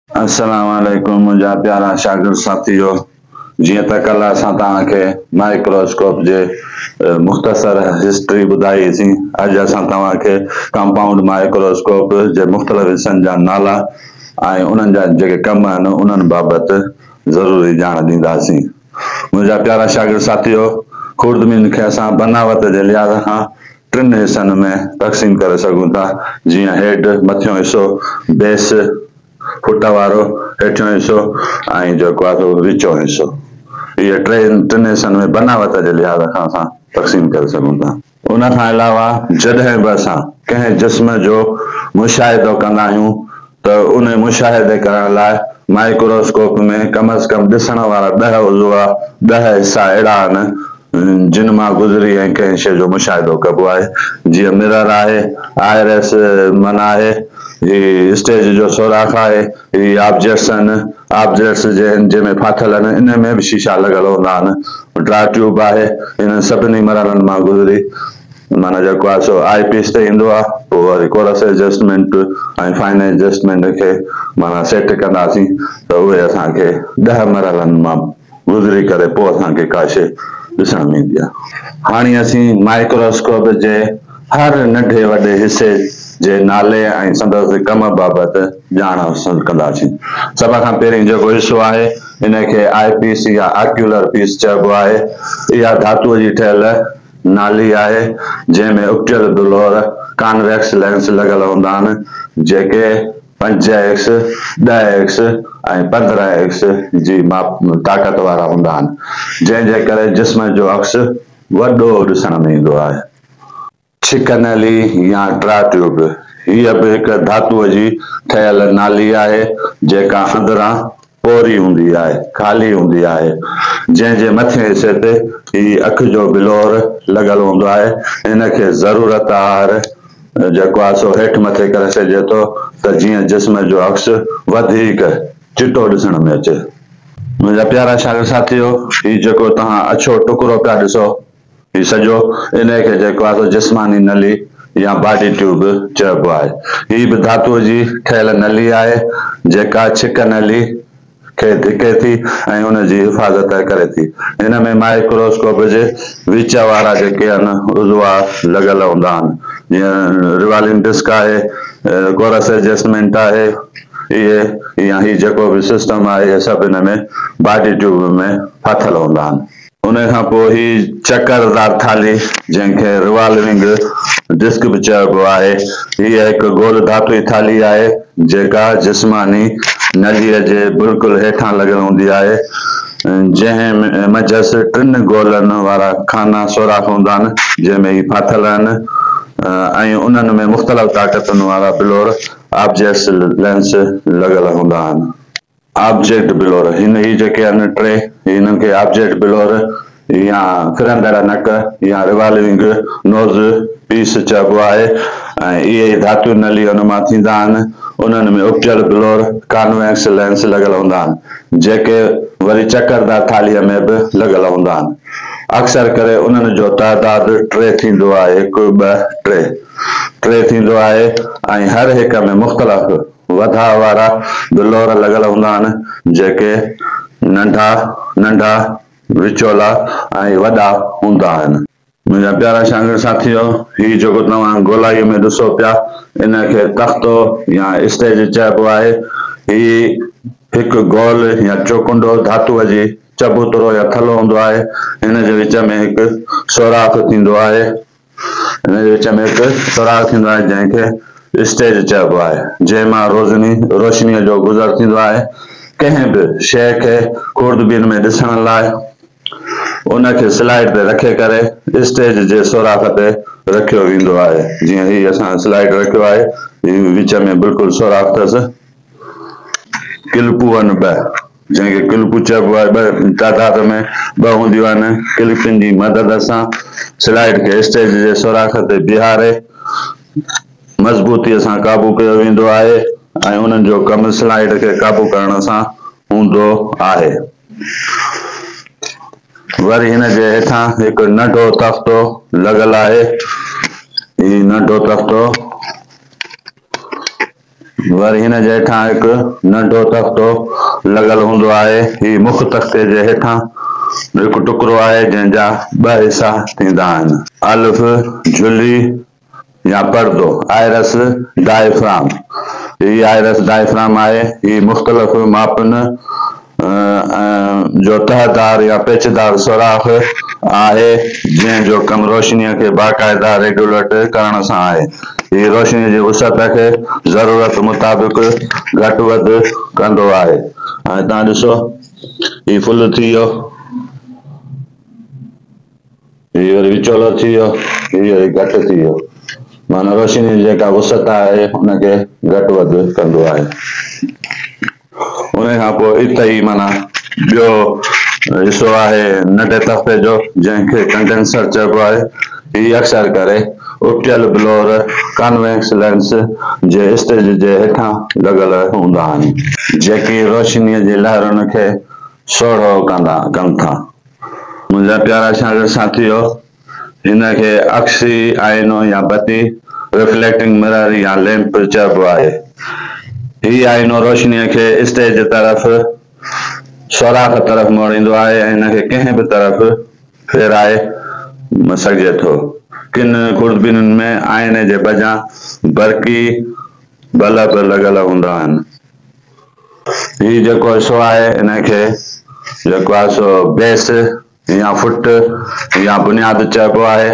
अस्सलाम वालेकुम मुंहिंजा प्यारा शागिर्द साथियो। जीअं त कल्ह असां तव्हांखे माइक्रोस्कोप जे मुख़्तसर हिस्ट्री ॿुधाईसीं। अॼु असां तव्हांखे कंपाउंड माइक्रोस्कोप जे मुख़्तलिफ़ हिसनि जा नाला ऐं उन्हनि जा जेके कम आहिनि उन्हनि बाबति ज़रूरी ॼाण ॾींदासीं। मुंहिंजा प्यारा शागिर्द साथियो, खुर्दमीन खे असां बनावट जे लिहाज़ खां टिनि हिसनि में तक़सीम करे सघूं था। जीअं हेड मथियों हिसो, बेस फुट वारो हेठियों हिसो ऐं जेको आहे सो विचों हिसो। इहे टिनि हिसनि में बनावट जे लिहाज़ खां असां तक़सीम करे सघूं था। उन खां अलावा जॾहिं बि असां कंहिं जिस्म जो मुशाहिदो कंदा आहियूं त उन मुशाहिदे करण लाइ माइक्रोस्कोप में कम अज़ कम ॾिसण वारा 10 उज़व, 10 हिसा अहिड़ा आहिनि जिन मां गुज़री ऐं कंहिं शइ जो मुशाहिदो कबो आहे। जीअं मिरर आहे, आयरस मन आहे, ही स्टेज जो सोराख़ आहे, ही ऑब्जेक्ट्स आहिनि, ऑब्जेक्ट्स जंहिंमें फाथल आहिनि इन में बि शीशा लॻल हूंदा आहिनि। ड्रा ट्यूब आहे, इन सभिनी मरहलनि मां गुज़री माना जेको आहे सो आई पीस ते ईंदो आहे। पोइ वरी कोरस एडजस्टमेंट ऐं फाइन एडजस्टमेंट खे माना सेट कंदासीं त उहे असांखे 10 मरहलनि मां गुज़री करे पोइ असांखे का शइ ॾिसण में ईंदी आहे। हाणे असीं माइक्रोस्कोप जे हर नंढे वॾे हिसे जे नाले ऐं संदसि कम बाबति ॼाण हासिल कंदासीं। सभ खां पहिरीं जेको हिसो आहे इन खे आई पीस या आक्यूलर पीस चइबो आहे। इहा धातुअ जी ठहियल नाली आहे जंहिंमें उपटियल बिलोर कॉन्वेक्स लेंस लॻल हूंदा आहिनि जेके 5x, 10x ऐं 15x जी माप ताक़त वारा हूंदा आहिनि, जंहिंजे करे जिस्म जो अक्स वॾो ॾिसण में ईंदो आहे। छिकनली या ड्रा ट्यूब हीअ बि हिकु धातुअ जी ठहियल नाली आहे जेका अंदरां पोरी हूंदी आहे, ख़ाली हूंदी आहे, जंहिंजे मथे हिसे ते ही अख जो बिलोर लॻल हूंदो आहे। इनखे ज़रूरत आर जेको आहे सो हेठि मथे करे सघिजे थो त जीअं जिस्म जो अक्स वधीक चिटो ॾिसण में अचे। मुंहिंजा प्यारा शागिर्द साथियो, ही जेको तव्हां अछो टुकड़ो पिया ॾिसो, ही सॼो इनखे जेको आहे सो जिस्मानी नली या बॉडी ट्यूब चइबो आहे। ही बि धातुअ जी ठहियल नली आहे जेका छिक नली खे धिके थी ऐं उनजी हिफ़ाज़त करे थी। हिन में माइक्रोस्कोप जे विच वारा जेके आहिनि उज़वा लॻल हूंदा आहिनि, जीअं रिवॉल्विंग डिस्क आहे, कोरस एडजस्टमेंट आहे, इहे या ही जेको बि सिस्टम आहे इहे सभु हिन में बॉडी ट्यूब में फाथल हूंदा आहिनि। उन खां पोइ ही चकरदार थाली जंहिंखे रिवॉल्विंग डिस्क बि चइबो आहे, हीअ हिकु गोल धातु जी थाली आहे जेका जिस्मानी नलीअ जे बिल्कुलु हेठां लॻल हूंदी आहे, जंहिं मंझसि 3 गोलनि वारा खाना सोराख़ हूंदा आहिनि जंहिंमें ही फाथल आहिनि ऐं उन्हनि में मुख़्तलिफ़ ताक़तुनि वारा बिलोर ऑब्जेक्ट्स लेंस लॻल हूंदा आहिनि। ऑब्जेक्ट बिलोर हिन ही जेके आहिनि 3 हिननि खे ऑब्जेक्ट बिलोर या फिरंदड़ नक या रिवॉल्विंग नोज़ पीस चइबो आहे ऐं इहे धातु नली हुन मां थींदा आहिनि। उन्हनि में उपटियल बिलोर कॉन्वेक्स लेंस लॻल हूंदा आहिनि जेके वरी चकरदार थालीअ में बि लॻल हूंदा आहिनि। अक्सर करे उन्हनि जो तइदादु 3 थींदो आहे, 1, 2, 3 थींदो आहे ऐं हर हिक में मुख़्तलिफ़ वधा वारा बिलोर लॻल हूंदा आहिनि जेके नंढा नंढा विचोला ऐं वॾा हूंदा आहिनि। मुंहिंजा प्यारा शागिर्द साथियो, ही जेको तव्हां गोलाई में ॾिसो पिया इनखे तख़्तो या स्टेज चइबो आहे। ही हिकु गोल या चौकुंडो धातुअ जी चबूतरो या थलो हूंदो आहे। हिन जे विच में हिकु सोराख़ थींदो आहे, हिन जे विच में हिकु सोराख़ थींदो आहे जंहिंखे स्टेज चइबो आहे, जंहिं मां रोशनीअ जो गुज़र थींदो आहे। कंहिं बि शइ खे खुर्दबीन में ॾिसण लाइ उनखे स्लाइड ते रखे करे स्टेज जे सोराख़ ते रखियो वेंदो आहे। जीअं ही असां स्लाइड रखियो आहे, विच में बिल्कुलु सोराख़ अथसि। क्लिपूं आहिनि 2 जंहिंखे क्लिपूं चइबो आहे, 2 तादाद में 2 हूंदियूं आहिनि। क्लिपुनि जी मदद सां स्लाइड खे स्टेज जे सोराख़ ते बीहारे मज़बूतीअ सां क़ाबू कयो वेंदो आहे ऐं उन्हनि जो कमु स्लाइड खे क़ाबू करण सां हूंदो आहे। वरी हिन जे हेठां हिकु नंढो तख़्तो लॻल आहे। ही नंढो तख़्तो वरी हिन जे हेठां हिकु नंढो तख़्तो लॻल हूंदो आहे। ही मुख तख़्ते जे हेठां हिकु टुकड़ो आहे जंहिंजा ॿ हिसा थींदा आहिनि, अलिफ झुली या पर्दो। आयरस डायफ्राम, ही आयरस डायफ्राम आहे। ही मुख़्तलिफ़ मापनि जो तहदार या पेचदार सुराख़ आहे जंहिंजो कमु रोशनीअ खे बाक़ाइदा रेगुलेट करण सां आहे। ही रोशनीअ जी वुसअत खे ज़रूरत मुताबिक़ घटि वधि कंदो आहे। हाणे तव्हां ॾिसो, ही फुल थी वियो, ही वरी विचोलो थी वियो, ही वरी घटि थी वियो। माना रोशनी जी जेका वुसअत आहे हुनखे घटि वधि कंदो आहे। उन खां पोइ इते ई माना ॿियो हिसो आहे नंढे तख़्ते जो जंहिंखे कंडेंसर चइबो आहे। ही अक्सर करे उपटियल ब्लोर कॉन्वेक्स लेंस जे स्टेज जे हेठां लॻल हूंदा आहिनि, जेकी रोशनीअ जी लहरुनि खे सोढ़ो कनि था। मुंहिंजा प्यारा शागिर्द साथियो, हिनखे अक्सी आईनो या बत्ती रिफ्लेक्टिंग मिरर या लैंप चइबो आहे। ही आईनो रोशनीअ खे स्टेज तरफ़ सोराख़ तरफ़ मोड़ींदो आहे ऐं हिनखे कंहिं बि तरफ़ फेराए सघिजे थो। किन खुर्दबीनुनि में आईने जे बजां बरक़ी बल्ब लॻल हूंदा आहिनि। ही जेको हिसो आहे हिनखे जेको आहे सो बेस या फुट या बुनियाद चइबो आहे।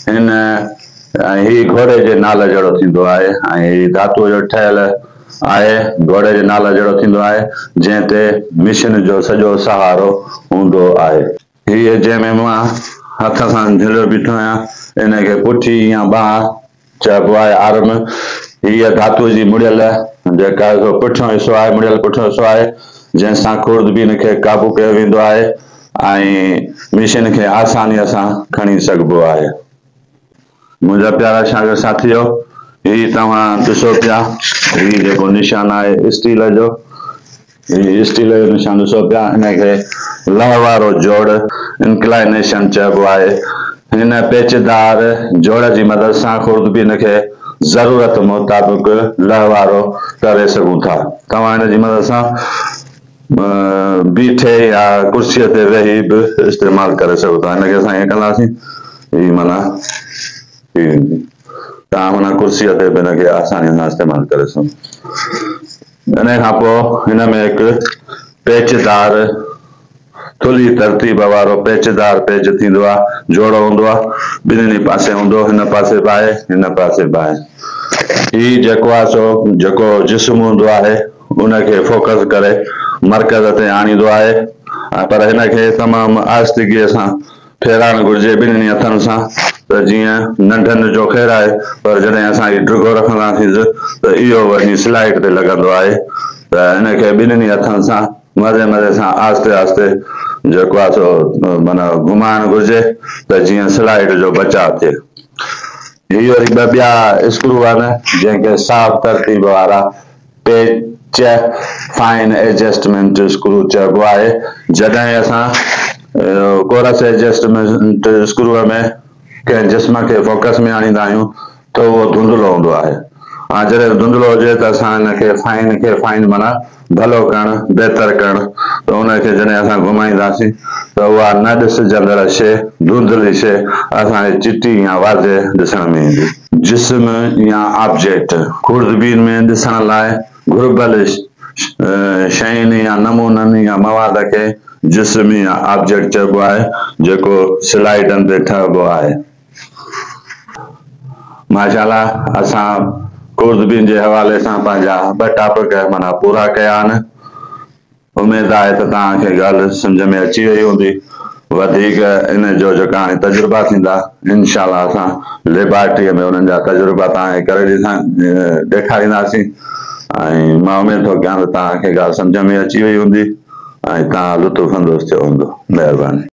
ही घोड़े जे नाल जहिड़ो थींदो आहे ऐं ही धातुअ जो ठहियल आहे, घोड़े जे नाल जहिड़ो थींदो आहे जंहिं ते मिशन जो सॼो सहारो हूंदो आहे। हीअ जंहिंमें मां हथ सां झलियो बीठो आहियां हिनखे पुठी या बांह चइबो आहे, आर्म। हीअ धातुअ जी मुड़ियल जेका पुठियों हिसो आहे, मुड़ियल पुठियों हिसो आहे जंहिंसां खुर्दबीन खे क़ाबू कयो वेंदो आहे ऐं मिशन खे आसानीअ सां खणी सघिबो आहे। मुंहिंजा प्यारा शागिर्द साथियो, ही तव्हां ॾिसो पिया, ही जेको निशान आहे स्टील जो, ही स्टील जो निशान ॾिसो पिया। हिनखे लह वारो जोड़ इंक्लाइनेशन चइबो आहे। हिन पेचदार जोड़ जी मदद सां खुर्दबीन खे ज़रूरत मुताबिक़ लह वारो करे सघूं था। तव्हां हिन जी मदद सां बीठे या कुर्सीअ ते वेही बि इस्तेमालु करे सघो था। हिनखे असां ईअं कंदासीं, ही माना तव्हां माना कुर्सीअ ते बि हिनखे आसानीअ सां इस्तेमालु करे सघो। इन खां पोइ हिन में हिकु पेचदार थुल्ही तरतीब वारो पेचदार पेच थींदो आहे, जोड़ो हूंदो आहे, ॿिन्हिनि पासे हूंदो, हिन पासे बि आहे, हिन पासे बि आहे। ही जेको आहे सो जेको जिस्म हूंदो आहे उनखे फोकस करे मर्कज़ ते आणींदो आहे, पर हिनखे तमामु आहिस्तगीअ सां फेराइणु घुरिजे ॿिन्हिनि हथनि सां, त जीअं नंढनि जो ख़ैरु आहे, पर जॾहिं असां ड्रिगो रखंदासीं त इहो वञी स्लाइड ते लॻंदो आहे। त हिनखे ॿिन्हिनि हथनि सां मज़े मज़े सां आहिस्ते आहिस्ते जेको आहे सो माना घुमाइणु घुरिजे त जीअं स्लाइड जो बचाव थिए। ही वरी ॿ ॿिया स्क्रू आहिनि जंहिंखे साफ़ तरतीब वारा पेच फाइन एडजस्टमेंट स्क्रू चइबो आहे। जॾहिं असां कोरस एडजस्टमेंट स्क्रूअ में कंहिं जिस्म खे फोकस में आणींदा आहियूं त उहो धुंधलो हूंदो आहे। जॾहिं धुंधलो हुजे त असां हिनखे फाइन माना भलो करणु, बहितर करणु, त उनखे जॾहिं असां घुमाईंदासीं त उहा न ॾिसजंदड़ शइ, धुंधली शइ असांखे चिटी या वाज़े ॾिसण में ईंदी। जिस्म या ऑब्जेक्ट खुर्दबीन में ॾिसण लाइ घुरिबल शयुनि या नमूननि या मवाद खे जिस्म या ऑब्जेक्ट चइबो आहे, जेको स्लाइडनि ते ठहिबो आहे। माशाअल्लाह, असां खुर्दबीन जे हवाले सां पंहिंजा ॿ टॉपिक माना पूरा कया आहिनि। उमेद आहे त तव्हांखे ॻाल्हि सम्झ में अची वई हूंदी। वधीक इन जो जेका हाणे तजुर्बा थींदा इंशाअल्लाह असां लेबोरेटरीअ में उन्हनि जा तजुर्बा तव्हांखे करे ॾेखारींदासीं ऐं मां उमेद थो कयां त तव्हांखे ॻाल्हि सम्झ में अची वई हूंदी ऐं तव्हां लुत्फ़ अंदोज़ थियो हूंदो। महिरबानी।